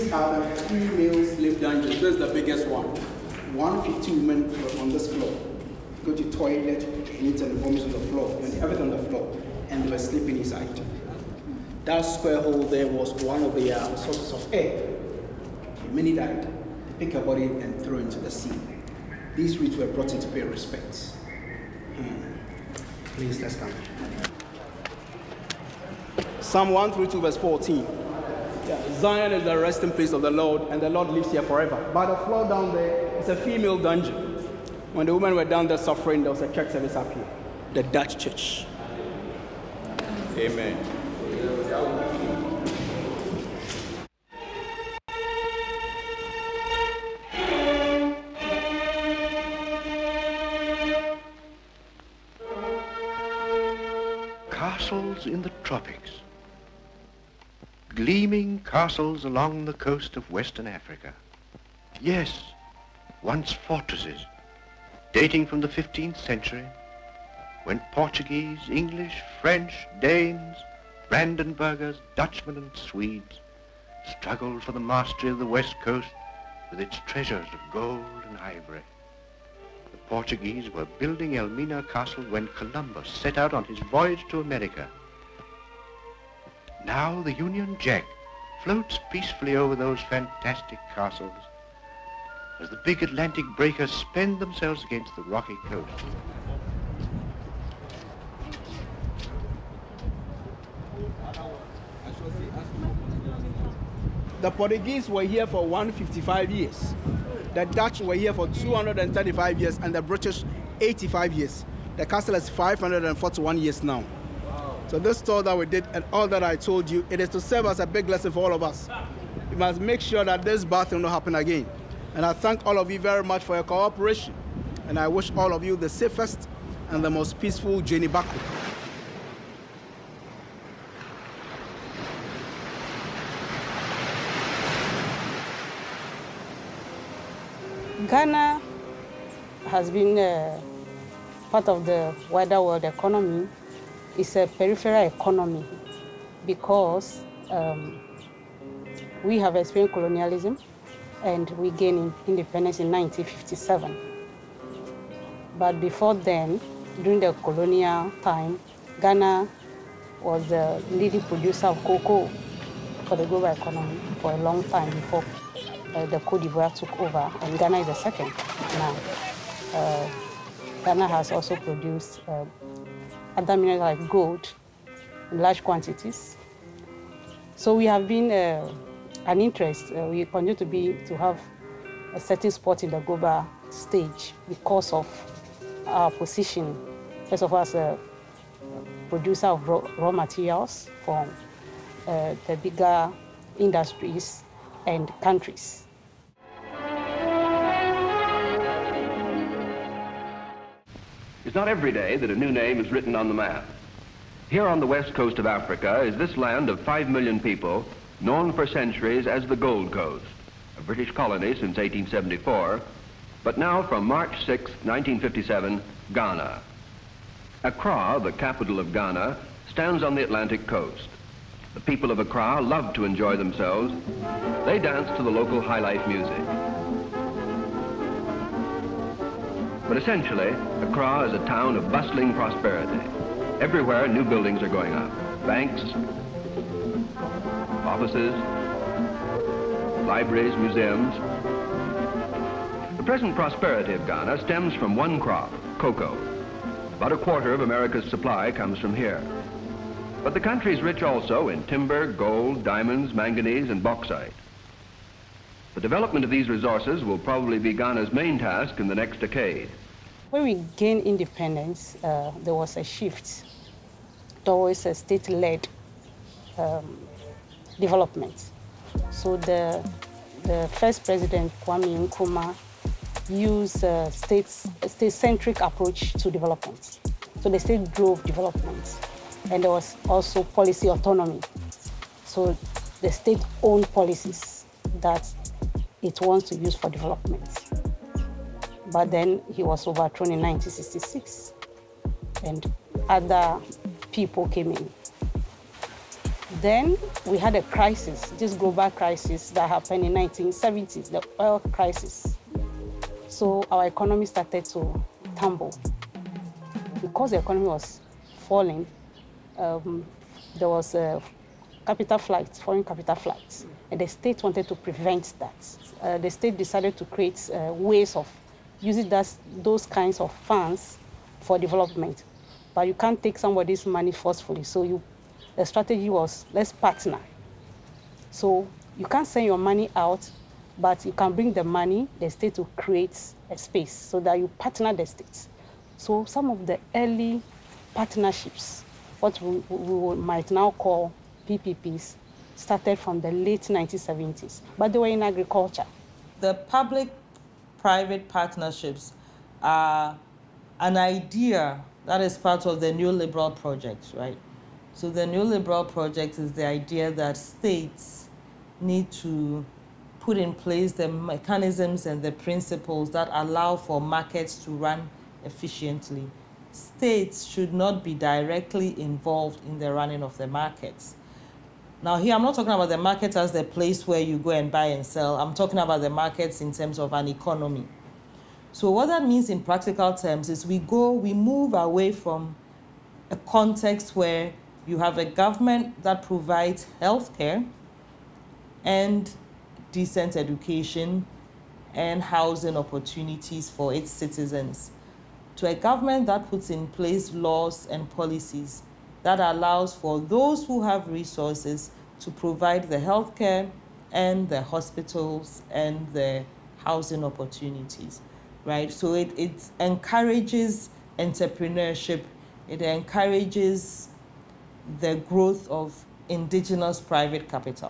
These are the female slave dungeons. This is the biggest one. 150 women were on this floor. Go to toilet, you need to vomit on the floor, and everything on the floor, and they were sleeping inside. That square hole there was one of the sources of air. Many died. They pick a body and throw into the sea. These rich were brought in to pay respects. Please, let's come. Psalm 132, verse 14. Yeah, Zion is the resting place of the Lord, and the Lord lives here forever. By the floor down there is a female dungeon. When the women were down there suffering, there was a church service up here, the Dutch church. Amen. Castles in the tropics. Gleaming castles along the coast of Western Africa. Yes, once fortresses, dating from the 15th century, when Portuguese, English, French, Danes, Brandenburgers, Dutchmen and Swedes struggled for the mastery of the West Coast with its treasures of gold and ivory. The Portuguese were building Elmina Castle when Columbus set out on his voyage to America. Now the Union Jack floats peacefully over those fantastic castles as the big Atlantic breakers spend themselves against the rocky coast. The Portuguese were here for 155 years. The Dutch were here for 235 years, and the British 85 years. The castle is 541 years now. So this tour that we did and all that I told you, it is to serve as a big lesson for all of us. We must make sure that this bad thing will not happen again. And I thank all of you very much for your cooperation. And I wish all of you the safest and the most peaceful journey back home. Ghana has been part of the wider world economy. It's a peripheral economy because we have experienced colonialism and we gained independence in 1957. But before then, during the colonial time, Ghana was the leading producer of cocoa for the global economy for a long time before the Côte d'Ivoire took over, and Ghana is the second now. Ghana has also produced other minerals like gold in large quantities. So we have been an interest. We continue to have a certain spot in the global stage because of our position, first of all, as a producer of raw materials from the bigger industries and countries. It's not every day that a new name is written on the map. Here on the west coast of Africa is this land of 5 million people, known for centuries as the Gold Coast, a British colony since 1874, but now from March 6, 1957, Ghana. Accra, the capital of Ghana, stands on the Atlantic coast. The people of Accra love to enjoy themselves. They dance to the local high-life music. But essentially, Accra is a town of bustling prosperity. Everywhere new buildings are going up. Banks, offices, libraries, museums. The present prosperity of Ghana stems from one crop, cocoa. About a quarter of America's supply comes from here. But the country is rich also in timber, gold, diamonds, manganese, and bauxite. The development of these resources will probably be Ghana's main task in the next decade. When we gained independence, there was a shift towards a state-led development. So the first president, Kwame Nkrumah, used a state-centric approach to development. So the state drove development. And there was also policy autonomy. So the state owned policies that it wants to use for development. But then he was overthrown in 1966, and other people came in. Then we had a crisis, this global crisis that happened in 1970s, the oil crisis. So our economy started to tumble. Because the economy was falling, there was a capital flight, foreign capital flights, and the state wanted to prevent that. The state decided to create ways of using those kinds of funds for development. But you can't take somebody's money forcefully, so the strategy was, let's partner. So you can't send your money out, but you can bring the money, the state to create a space so that you partner the states. So some of the early partnerships, what we might now call PPPs, started from the late 1970s, but they were in agriculture. The public-private partnerships are an idea that is part of the neoliberal project, right? So the neoliberal project is the idea that states need to put in place the mechanisms and the principles that allow for markets to run efficiently. States should not be directly involved in the running of the markets. Now here, I'm not talking about the market as the place where you go and buy and sell. I'm talking about the markets in terms of an economy. So what that means in practical terms is we move away from a context where you have a government that provides healthcare and decent education and housing opportunities for its citizens, to a government that puts in place laws and policies that allows for those who have resources to provide the healthcare and the hospitals and the housing opportunities, right? So it encourages entrepreneurship, it encourages the growth of indigenous private capital.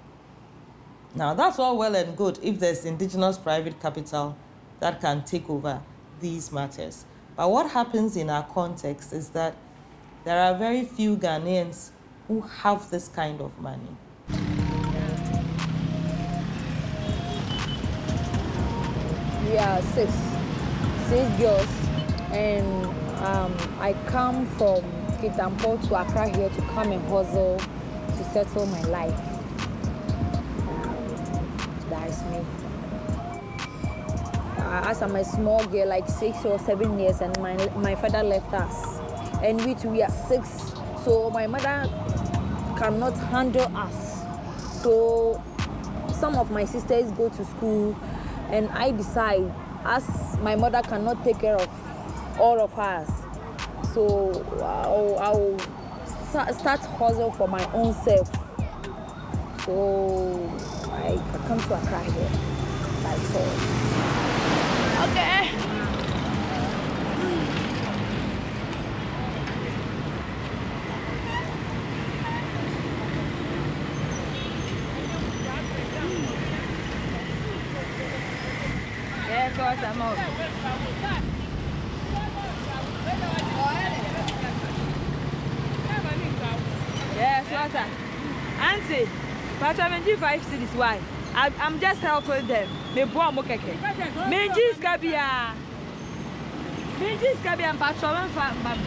Now, that's all well and good if there's indigenous private capital that can take over these matters. But what happens in our context is that there are very few Ghanaians who have this kind of money. We are six girls, and I come from Kitampo to Accra here to come and hustle to settle my life. That is me. As I'm a small girl, like 6 or 7 years, and my father left us. And we are 6, so my mother cannot handle us. So some of my sisters go to school, and I decide, as my mother cannot take care of all of us, so I'll start hustle for my own self. So I come to Accra here. That's all. Okay. Yeah, so I'm out. Yes, water. Auntie, but 75 cities, why? I'm just helping them. Me boy mo keke. Menjis kabia and patrolman fam.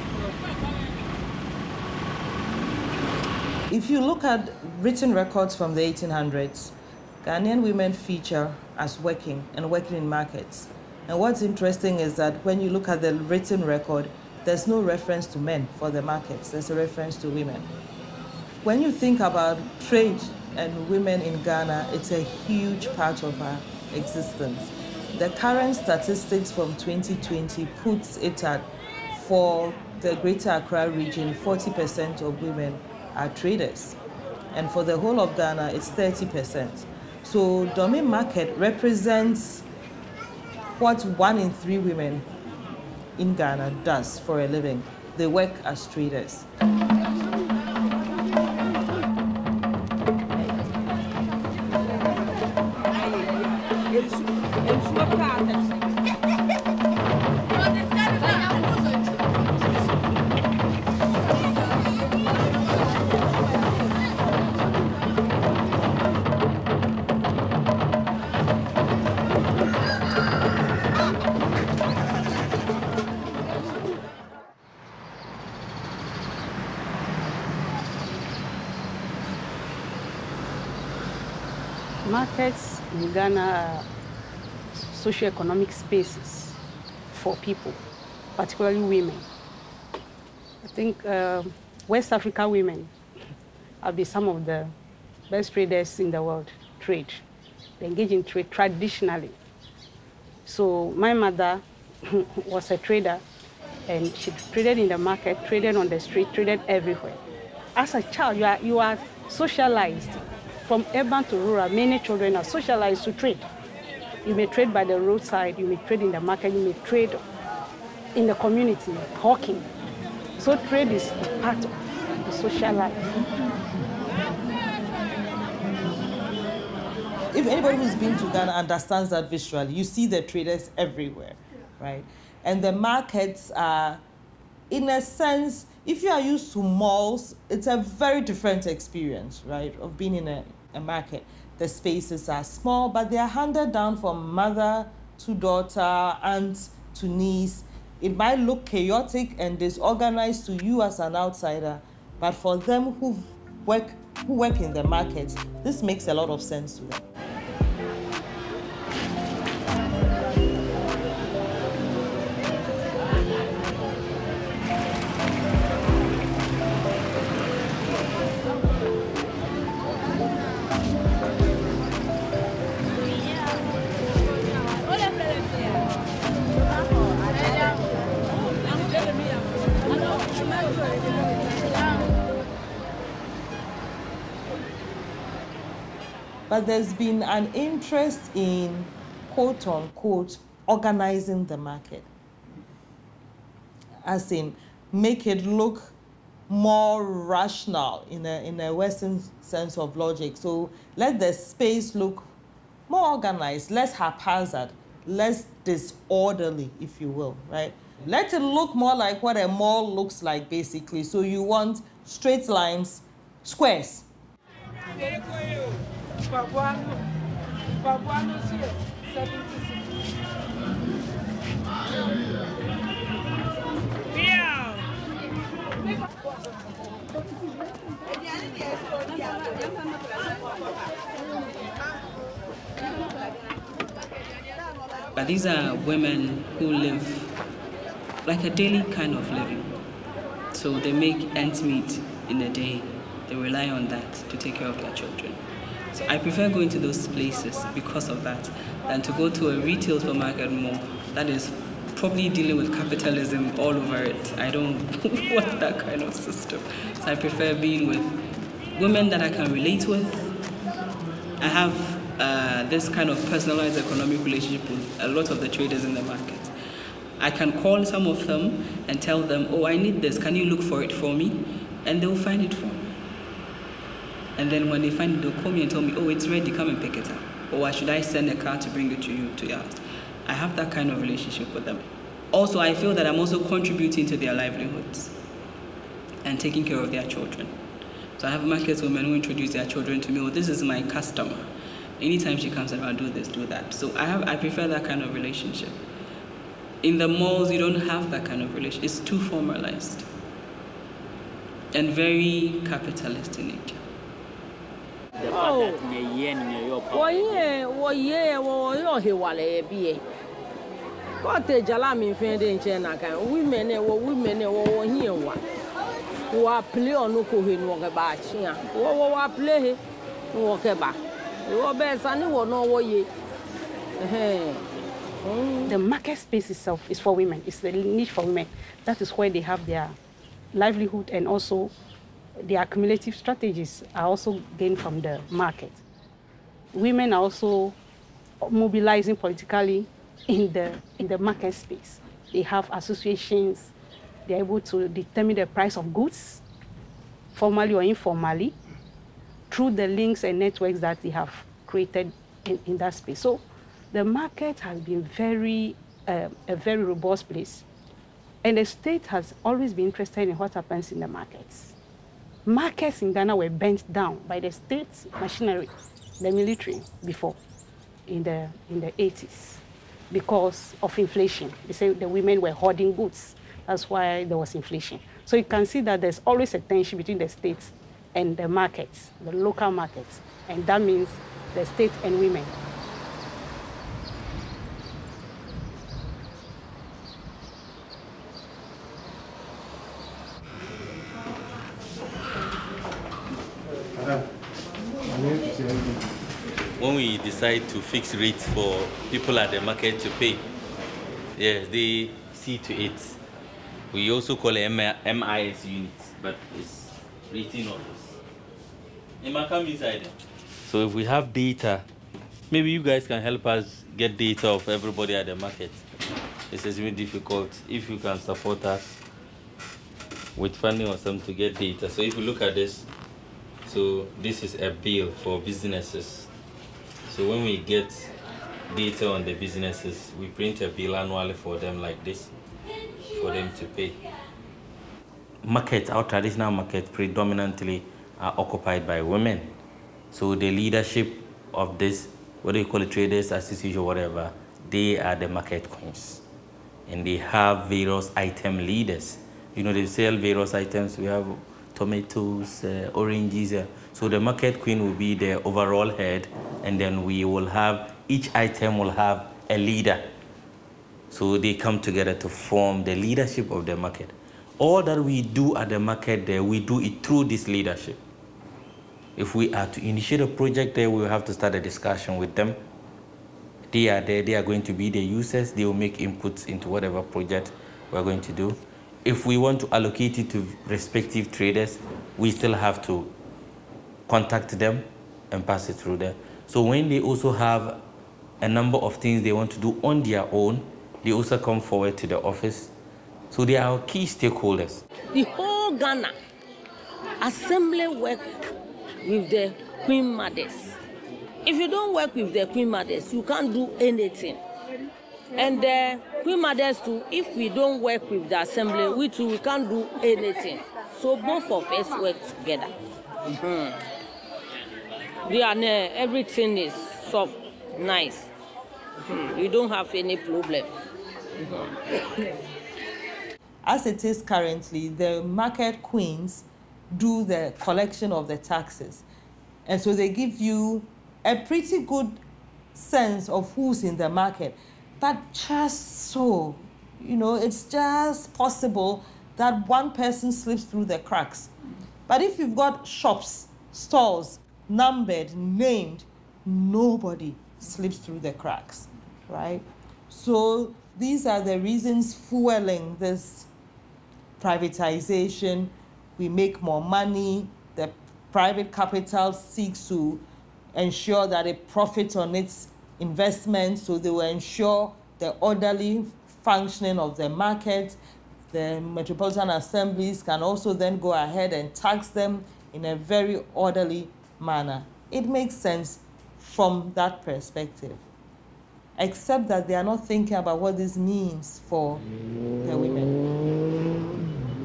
If you look at written records from the 1800s, Ghanaian women feature as working in markets. And what's interesting is that when you look at the written record, there's no reference to men for the markets. There's a reference to women. When you think about trade and women in Ghana, it's a huge part of our existence. The current statistics from 2020 puts it at, for the Greater Accra region, 40% of women are traders. And for the whole of Ghana, it's 30%. So domain market represents what 1 in 3 women in Ghana does for a living. They work as traders. markets in Ghana are socio-economic spaces for people, particularly women. I think West Africa women have been some of the best traders in the world, trade. They engage in trade traditionally. So my mother was a trader, and she traded in the market, traded on the street, traded everywhere. As a child, you are socialized. From urban to rural, many children are socialized to trade. You may trade by the roadside, you may trade in the market, you may trade in the community, hawking. So trade is a part of the social life. If anybody who's been to Ghana understands that visually, you see the traders everywhere, right? And the markets are, in a sense, if you are used to malls, it's a very different experience, right, of being in a market. The spaces are small, but they are handed down from mother to daughter, aunt to niece. It might look chaotic and disorganized to you as an outsider, but for them who work in the markets, this makes a lot of sense to them. But there's been an interest in, quote unquote, organizing the market. As in, make it look more rational in a Western sense of logic. So let the space look more organized, less haphazard, less disorderly, if you will, right? Let it look more like what a mall looks like, basically. So you want straight lines, squares. But these are women who live like a daily kind of living. So they make ends meet in a day. They rely on that to take care of their children. So I prefer going to those places because of that than to go to a retail supermarket mall that is probably dealing with capitalism all over it. I don't want that kind of system. So I prefer being with women that I can relate with. I have this kind of personalized economic relationship with a lot of the traders in the market. I can call some of them and tell them, oh, I need this, can you look for it for me? And they'll find it for me. And then when they find it, they'll call me and tell me, oh, it's ready, come and pick it up. Or why should I send a car to bring it to you, to your house? I have that kind of relationship with them. Also, I feel that I'm also contributing to their livelihoods and taking care of their children. So I have market women who introduce their children to me, oh, this is my customer. Anytime she comes around, do this, do that. So I prefer that kind of relationship. In the malls, you don't have that kind of relationship. It's too formalized and very capitalist in nature. The fact that the market space itself is for women. It's the niche for women. That is where they have their livelihood, and also the accumulative strategies are also gained from the market. Women are also mobilizing politically in the market space. They have associations. They're able to determine the price of goods, formally or informally, through the links and networks that they have created in that space. So the market has been a very robust place. And the state has always been interested in what happens in the markets. Markets in Ghana were bent down by the state's machinery, the military, before, in the 80s, because of inflation. They say the women were hoarding goods. That's why there was inflation. So you can see that there's always a tension between the states and the markets, the local markets. And that means the state and women. When we decide to fix rates for people at the market to pay, yes, they see to it. We also call it MIS units, but it's rating office. It might come inside. So if we have data, maybe you guys can help us get data of everybody at the market. It's really difficult. If you can support us with funding or something to get data. So if you look at this, so this is a bill for businesses. So when we get data on the businesses, we print a bill annually for them like this, for them to pay. Markets, our traditional markets predominantly are occupied by women. So the leadership of this, whether you call it traders, association, whatever, they are the market queens. And they have various item leaders. You know, they sell various items. We have tomatoes, oranges. So the market queen will be the overall head, and then we will have, each item will have a leader. So they come together to form the leadership of the market. All that we do at the market there, we do it through this leadership. If we are to initiate a project there, we will have to start a discussion with them. They are there, they are going to be the users, they will make inputs into whatever project we're going to do. If we want to allocate it to respective traders, we still have to contact them and pass it through there. So when they also have a number of things they want to do on their own, they also come forward to the office. So they are our key stakeholders. The whole Ghana assembly work with the Queen Mothers. If you don't work with the Queen Mothers, you can't do anything. And the Queen Mothers too, if we don't work with the assembly, we too, we can't do anything. So both of us work together. Everything is soft, nice. You don't have any problem. As it is currently, the market queens do the collection of the taxes. And so they give you a pretty good sense of who's in the market. But just so, you know, it's just possible that one person slips through the cracks. But if you've got shops, stalls, numbered, named, nobody slips through the cracks, right? So these are the reasons fueling this privatization. We make more money. The private capital seeks to ensure that it profits on its investments, so they will ensure the orderly functioning of the market. The metropolitan assemblies can also then go ahead and tax them in a very orderly manner. It makes sense from that perspective, except that they are not thinking about what this means for the women.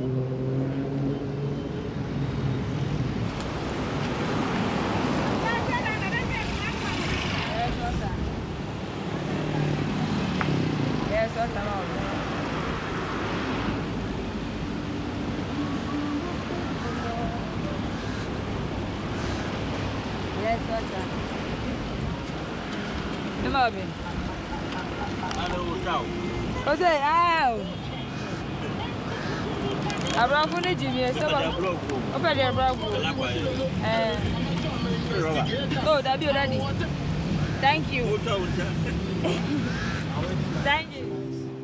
Oh, that'll be ready. Thank you. Thank you.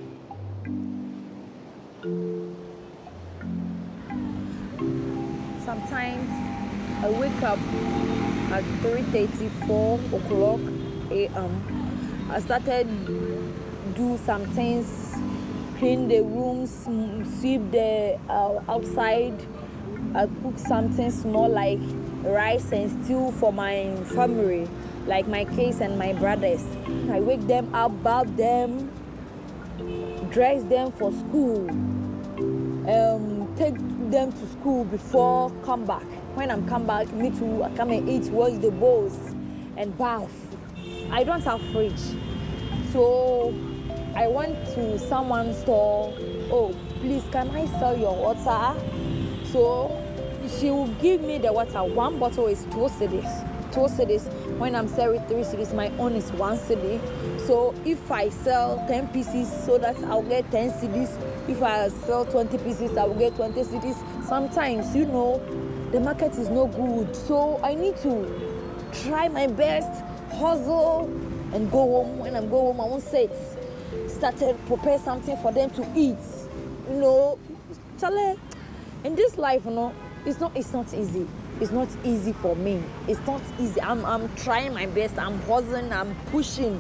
Sometimes I wake up at 3:34 o'clock a.m. I started do some things, clean the rooms, sweep the outside. I cook something small like rice and stew for my family, like my kids and my brothers. I wake them up, bath them, dress them for school, take them to school before come back. When I'm come back, me too, I come and eat, wash the bowls and bath. I don't have fridge, so I went to someone's store. Oh, please, can I sell your water? So she will give me the water. One bottle is 2 cedis. 2 cedis. When I'm selling 3 cedis, my own is 1 cedi. So if I sell 10 pieces, so that I'll get 10 cedis. If I sell 20 pieces, I will get 20 cedis. Sometimes, you know, the market is no good. So I need to try my best, hustle, and go home. When I go home, I won't say started prepare something for them to eat. You know, Charlie, in this life, you know, it's not easy. It's not easy for me. It's not easy. I'm trying my best. I'm hustling. I'm pushing.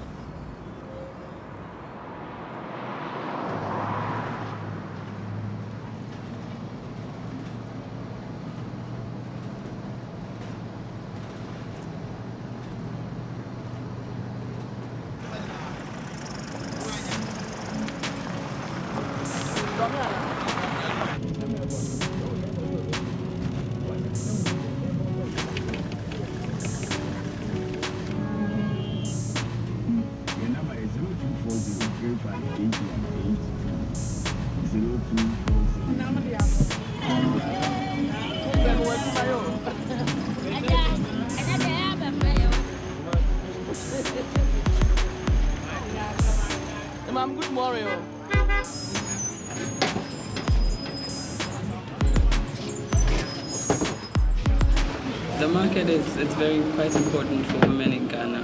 Good morning. The market is quite important for women in Ghana.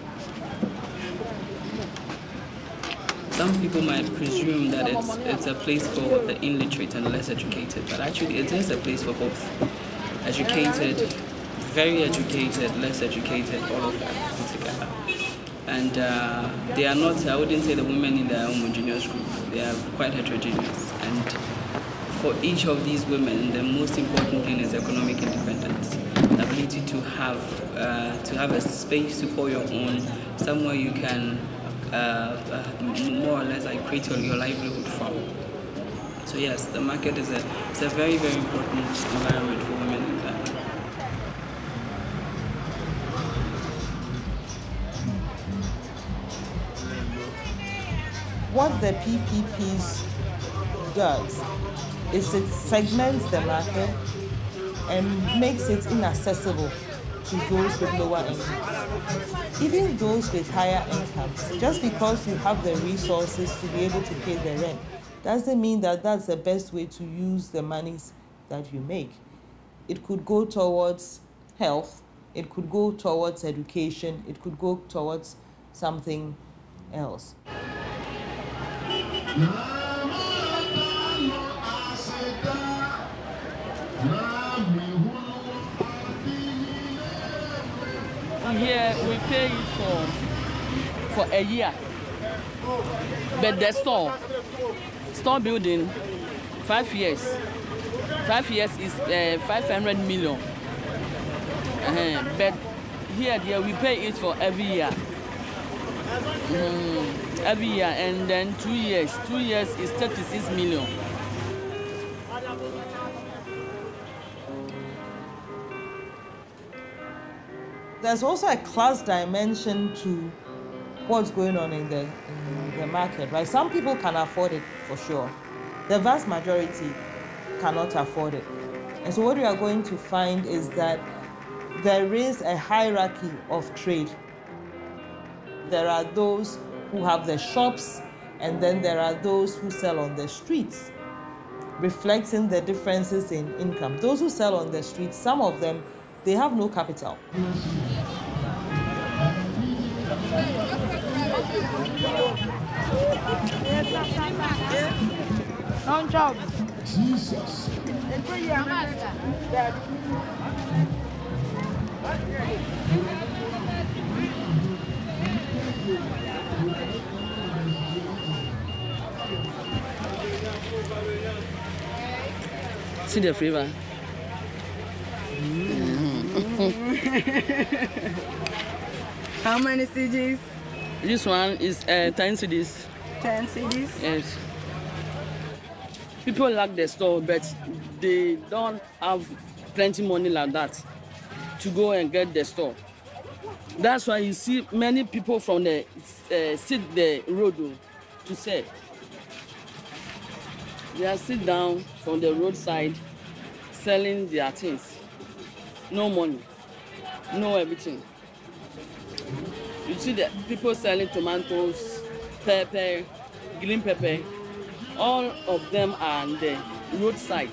Some people might presume that it's a place for the illiterate and less educated, but actually it is a place for both. Educated, very educated, less educated, all of that put together. And they are not, I wouldn't say the women in the homogeneous group, they are quite heterogeneous. And for each of these women, the most important thing is economic independence. The ability to have a space to call your own, somewhere you can more or less like create your livelihood from. So yes, the market is a very, very important environment for women in Ghana. What the PPPs does is it segments the market and makes it inaccessible to those with lower incomes. Even those with higher incomes, just because you have the resources to be able to pay the rent, doesn't mean that that's the best way to use the monies that you make. It could go towards health, it could go towards education, it could go towards something else. Here we pay it for a year, but the store building 5 years. 5 years is 500 million. But here we pay it for every year. Every year, and then 2 years. 2 years is 36 million. There's also a class dimension to what's going on in the market, right? Some people can afford it for sure. The vast majority cannot afford it. And so what we are going to find is that there is a hierarchy of trade. There are those who have the shops, and then there are those who sell on the streets, reflecting the differences in income. Those who sell on the streets, some of them, they have no capital. Non-job. Jesus. See the flavor. How many CDs? This one is 10 CDs. 10 CDs? Yes. People like the store, but they don't have plenty money like that to go and get the store. That's why you see many people from the sit the road to sell. They are sit down from the roadside selling their things. No money, no everything. You see the people selling tomatoes, pepper, green pepper. All of them are on the roadside.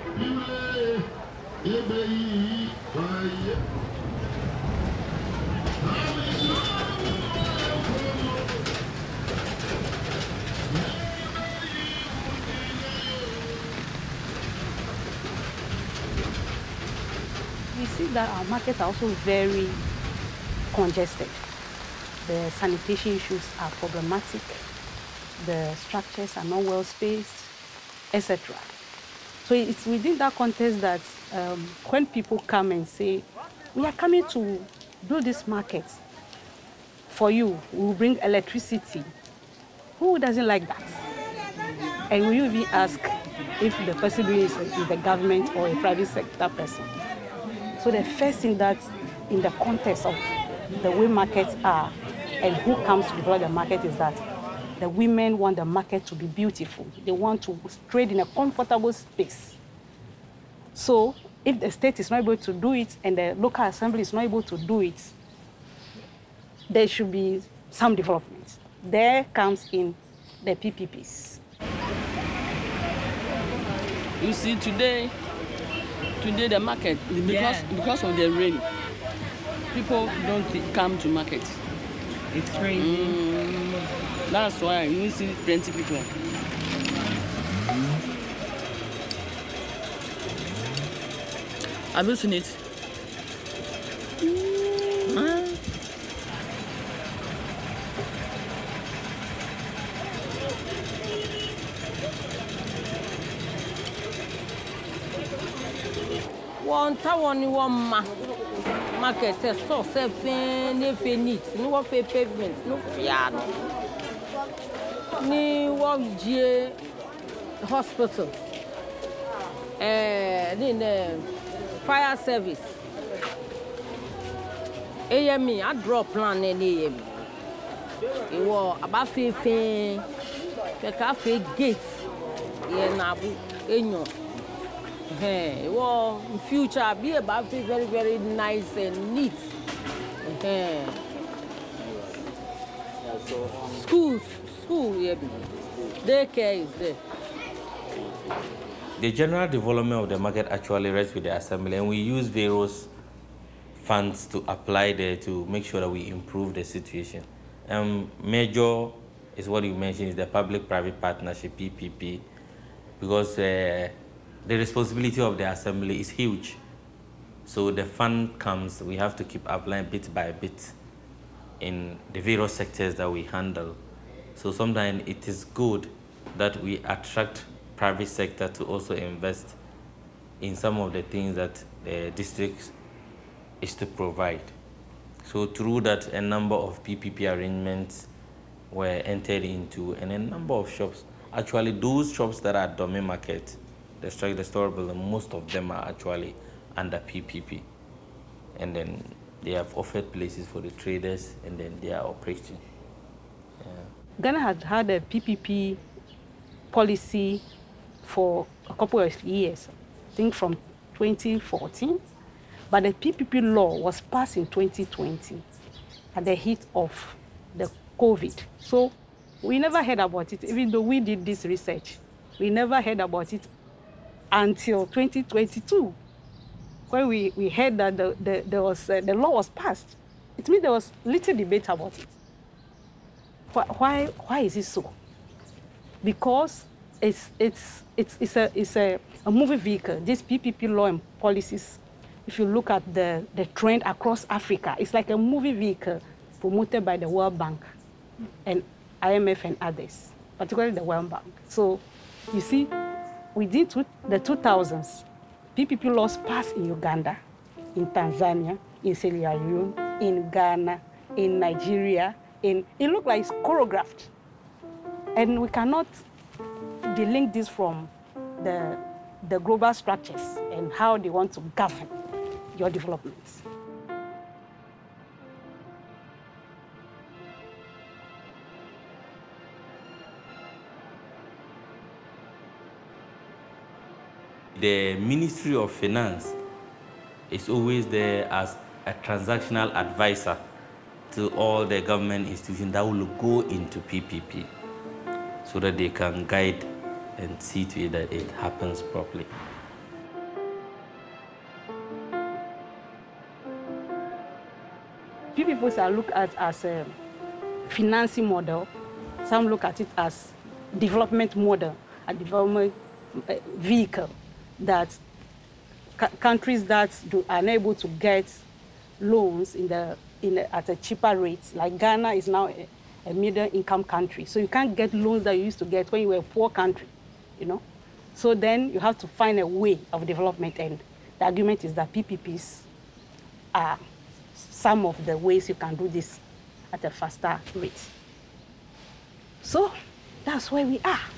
We see that our markets are also very congested. The sanitation issues are problematic. The structures are not well spaced, etc. So it's within that context that when people come and say, we are coming to build this market for you, we will bring electricity. Who doesn't like that? And will you even ask if the person doing it is the government or a private sector person? So the first thing that in the context of the way markets are and who comes to develop the market is that the women want the market to be beautiful. They want to trade in a comfortable space. So if the state is not able to do it and the local assembly is not able to do it, there should be some development. There comes in the PPPs. You see, today the market, because of the rain, people don't come to market. It's crazy. That's why you see plenty people. Have you seen it? One market so seven if neat no pavement no piano ni one hospital then fire service AME I draw plan any AME it was about 15 the cafe gates yeah nabu enyo well, in future, be about very, very nice and neat. School, yeah. Daycare is there. The general development of the market actually rests with the assembly, and we use various funds to apply there to make sure that we improve the situation. Major is what you mentioned, is the public-private partnership, PPP, because the responsibility of the assembly is huge. So the fund comes, we have to keep applying bit by bit in the various sectors that we handle. So sometimes it is good that we attract private sector to also invest in some of the things that the district is to provide. So through that, a number of PPP arrangements were entered into, and a number of shops. Actually, those shops that are domain market, the store building, most of them are actually under PPP. And then they have offered places for the traders, and then they are operating. Yeah. Ghana has had a PPP policy for a couple of years, I think from 2014. But the PPP law was passed in 2020 at the heat of the COVID. So we never heard about it, even though we did this research. We never heard about it until 2022, when we heard that the law was passed. It means there was little debate about it. Why is it so? Because it's a moving vehicle. This PPP law and policies, if you look at the trend across Africa, it's like a moving vehicle promoted by the World Bank and IMF and others, particularly the World Bank. So you see, within the 2000s, PPP laws passed in Uganda, in Tanzania, in Sierra Leone, in Ghana, in Nigeria. It looked like it's choreographed. And we cannot delink this from the global structures and how they want to govern your developments. The Ministry of Finance is always there as a transactional advisor to all the government institutions that will go into PPP so that they can guide and see to it that it happens properly. PPPs are looked at as a financing model. Some look at it as development model, a development vehicle that countries that are unable to get loans at a cheaper rate, like Ghana is now a middle income country. So you can't get loans that you used to get when you were a poor country, you know. So then you have to find a way of development, and the argument is that PPPs are some of the ways you can do this at a faster rate. So that's where we are.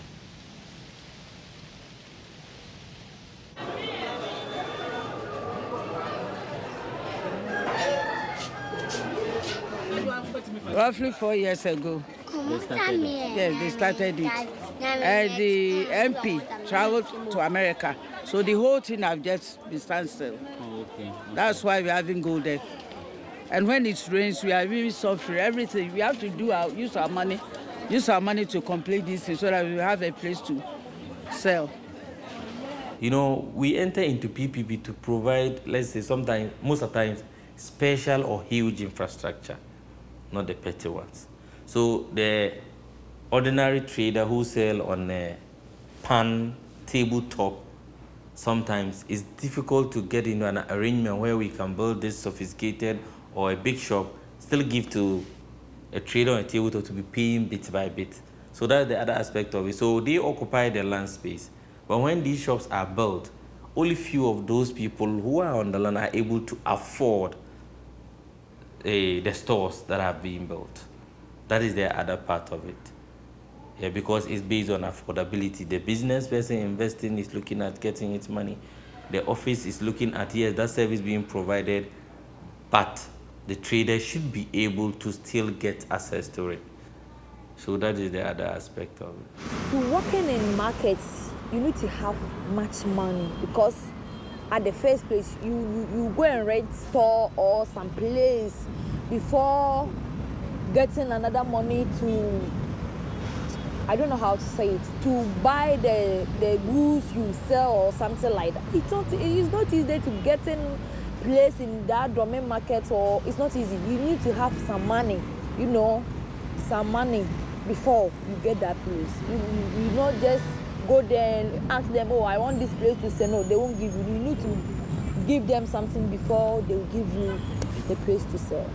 Roughly 4 years ago. Yes, they started it. And the MP traveled to America. So the whole thing have just been standstill. Oh, okay. That's why we haven't go there. And when it rains, we are really suffering. Everything we have to do, use our money to complete this thing so that we have a place to sell. You know, we enter into PPP to provide, let's say, sometimes, most of the times, special or huge infrastructure, not the petty ones. So the ordinary trader who sell on a pan tabletop, sometimes it's difficult to get into an arrangement where we can build this sophisticated or a big shop, still give to a trader on a tabletop to be paying bit by bit. So that's the other aspect of it. So they occupy the land space. But when these shops are built, only few of those people who are on the land are able to afford the stores that are being built. That is the other part of it. Yeah, because it's based on affordability. The business person investing is looking at getting its money. The office is looking at, yes, that service being provided, but the trader should be able to still get access to it. So that is the other aspect of it. To working in markets, you need to have much money, because at the first place, you go and rent store or some place before getting another money to, I don't know how to say it, to buy the goods you sell or something like that. It's not easy to get in place in that domain market, or it's not easy. You need to have some money, you know, some money before you get that place. You not just go there and ask them, oh, I want this place to sell. No, they won't give you. You need to give them something before they will give you the place to sell.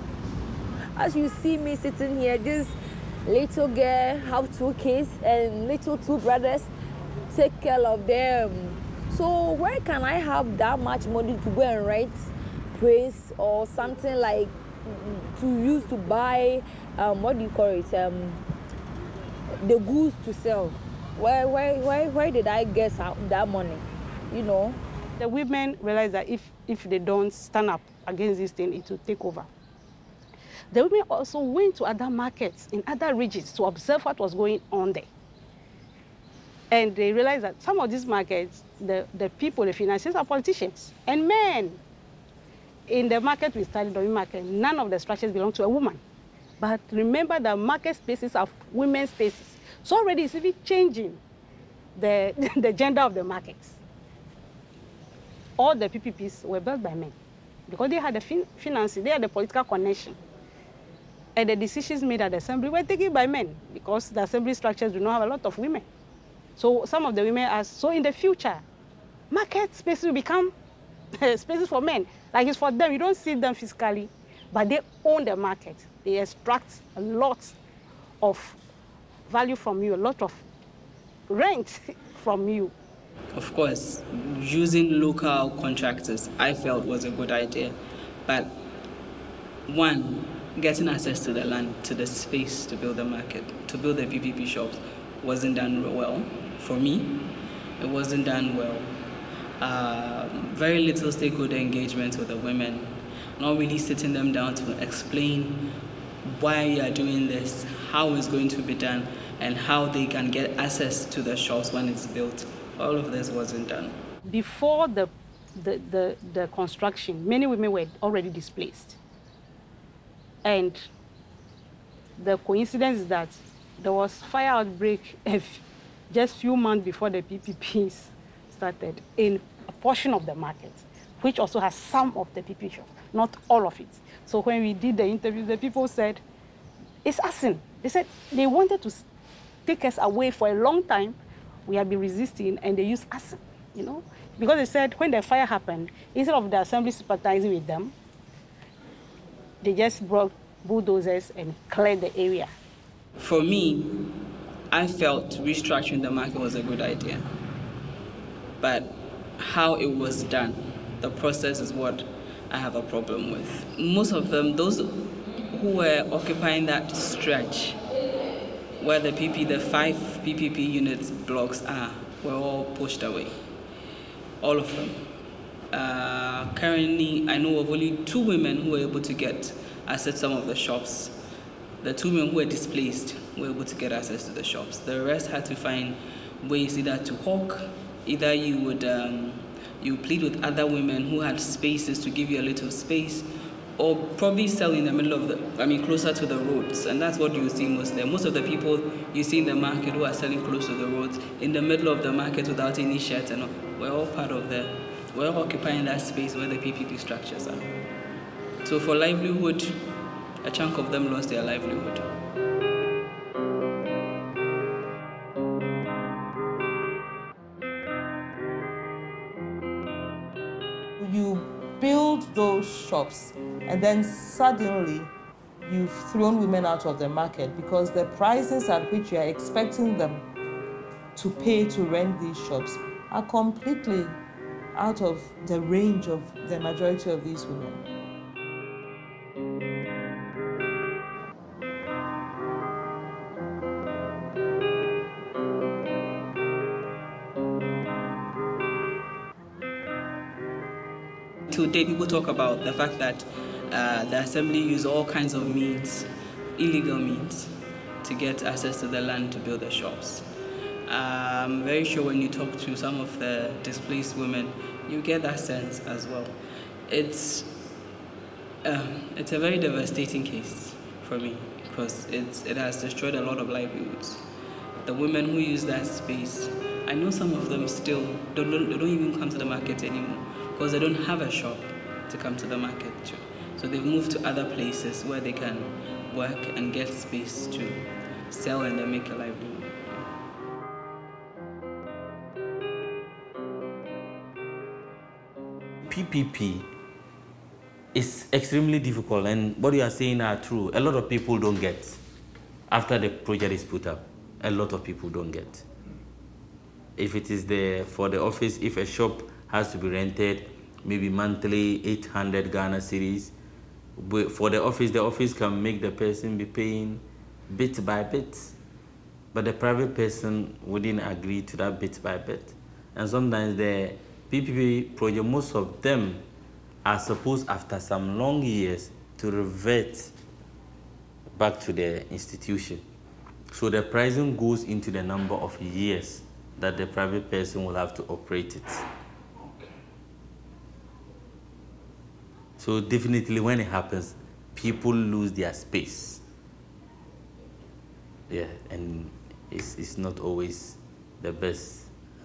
As you see me sitting here, this little girl have 2 kids and little 2 brothers, take care of them. So where can I have that much money to go and rent place or something like to use to buy, what do you call it, the goods to sell? Where did I get that money, you know? The women realize that if they don't stand up against this thing, it will take over. The women also went to other markets in other regions to observe what was going on there. And they realized that some of these markets, the people, the financiers are politicians and men. In the market we studied, the market, none of the structures belong to a woman. But remember that market spaces are women's spaces. So already it's even changing the gender of the markets. All the PPPs were built by men because they had the financing, they had the political connection. And the decisions made at the assembly were taken by men because the assembly structures do not have a lot of women. So some of the women asked, so in the future, market spaces will become spaces for men. Like it's for them, you don't see them physically, but they own the market. They extract a lot of value from you, a lot of rent from you. Of course, using local contractors, I felt was a good idea. But one, getting access to the land, to the space to build the market, to build the PPP shops, wasn't done well. For me, it wasn't done well. Very little stakeholder engagement with the women, not really sitting them down to explain why you are doing this, how it's going to be done, and how they can get access to the shops when it's built. All of this wasn't done. Before the construction, many women were already displaced. And the coincidence is that there was fire outbreak just few months before the PPPs started in a portion of the market, which also has some of the PP shops, not all of it. So when we did the interview, the people said, it's arson. They said they wanted to take us away for a long time. We have been resisting, and they used arson, you know? Because they said when the fire happened, instead of the assembly sympathizing with them, they just brought bulldozers and cleared the area. For me, I felt restructuring the market was a good idea. But how it was done, the process is what I have a problem with. Most of them, those who were occupying that stretch where the 5 PPP units blocks are, were all pushed away. All of them. Currently, I know of only 2 women who were able to get access to some of the shops. The 2 women who were displaced were able to get access to the shops. The rest had to find ways either to hawk, either you would you plead with other women who had spaces to give you a little space, or probably sell in the middle of closer to the roads. And that's what you see most there. Most of the people you see in the market who are selling close to the roads, in the middle of the market without any shirts and all, we're all part of we're all occupying that space where the PPP structures are. So for livelihood, a chunk of them lost their livelihood. You build those shops, and then suddenly you've thrown women out of the market because the prices at which you are expecting them to pay to rent these shops are completely out of the range of the majority of these women. Today, people talk about the fact that the assembly use all kinds of means, illegal means, to get access to the land to build the shops. I'm very sure when you talk to some of the displaced women, you get that sense as well. It's a very devastating case for me because it has destroyed a lot of livelihoods. The women who use that space, I know some of them still don't even come to the market anymore because they don't have a shop to come to the market to. So they've moved to other places where they can work and get space to sell and then make a livelihood. PPP is extremely difficult, and what you are saying are true. A lot of people don't get. After the project is put up, a lot of people don't get. If it is for the office, if a shop has to be rented, maybe monthly, 800 Ghana cedis. For the office can make the person be paying bit by bit. But the private person wouldn't agree to that bit by bit. And sometimes the PPP project, most of them are supposed after some long years to revert back to the institution. So the pricing goes into the number of years that the private person will have to operate it. So definitely when it happens, people lose their space. Yeah, and it's not always the best.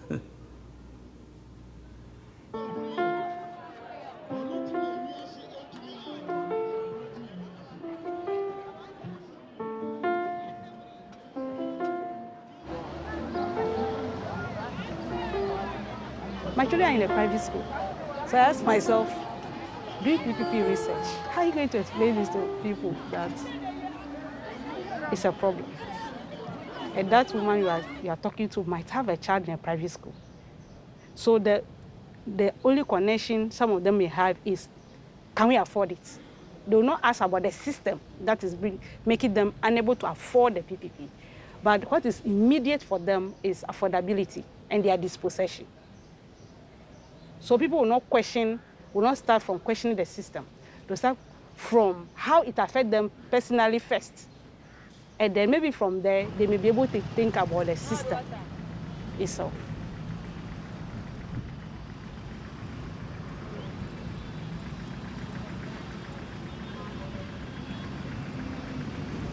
My children are in a private school. So I asked myself, doing PPP research, how are you going to explain this to people that it's a problem? And that woman you are talking to might have a child in a private school. So the only connection some of them may have is, can we afford it? They will not ask about the system that is making them unable to afford the PPP. But what is immediate for them is affordability and their dispossession. So people will not start from questioning the system. They'll start from how it affects them personally first. And then maybe from there, they may be able to think about the system itself.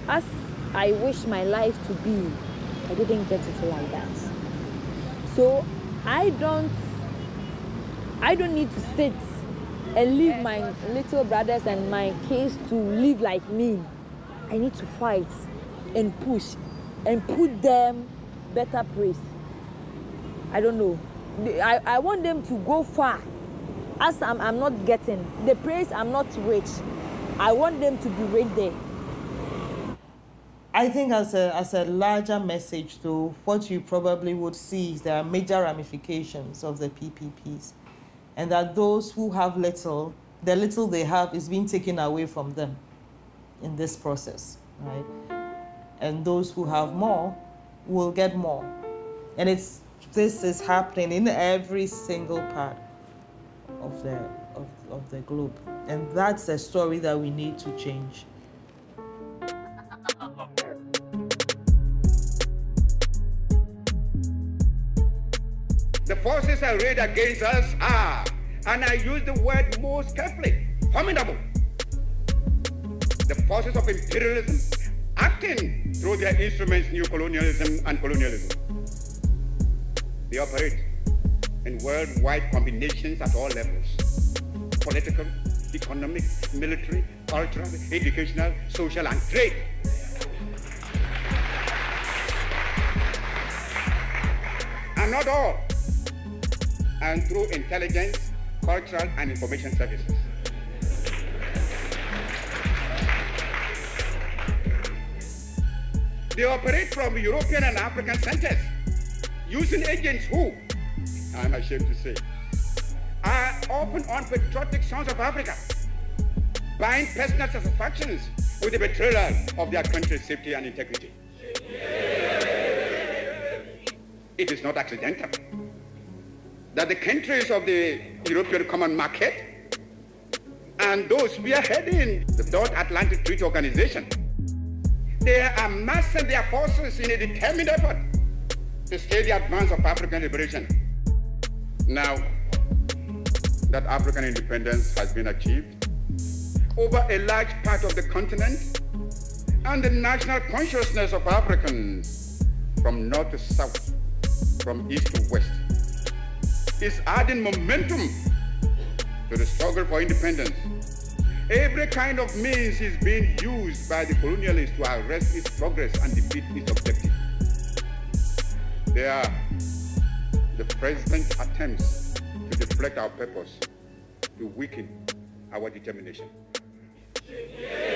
as I wish my life to be, I didn't get it like that. So I don't need to sit and leave my little brothers and my kids to live like me. I need to fight and push and put them better place. I don't know. I want them to go far. As I'm not getting the praise, I'm not rich. I want them to be right there. I think as a larger message, though, what you probably would see is there are major ramifications of the PPPs, and that those who have little, the little they have is being taken away from them in this process, right? And those who have more will get more. And this is happening in every single part of the globe. And that's a story that we need to change. The forces arrayed against us are, and I use the word most carefully, formidable. The forces of imperialism acting through their instruments, neocolonialism and colonialism. They operate in worldwide combinations at all levels: political, economic, military, cultural, educational, social, and trade. And not all, and through intelligence, cultural, and information services. They operate from European and African centers, using agents who, I'm ashamed to say, are often unpatriotic sons of Africa, buying personal satisfactions with the betrayal of their country's safety and integrity. It is not accidental that the countries of the European Common Market and those spearheading the North Atlantic Treaty Organization, they are amassing their forces in a determined effort to stay the advance of African liberation. Now that African independence has been achieved over a large part of the continent, and the national consciousness of Africans from north to south, from east to west, is adding momentum to the struggle for independence. Every kind of means is being used by the colonialists to arrest its progress and defeat its objective. They are the president's attempts to deflect our purpose, to weaken our determination.